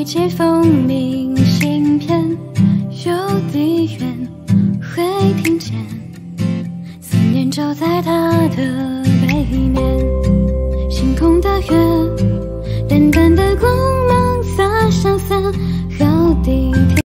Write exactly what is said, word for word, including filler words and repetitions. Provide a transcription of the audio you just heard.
起蜂鸣芯片，邮递员会听见思念照在他的背面。星空的月，淡淡的光芒洒向三号地铁。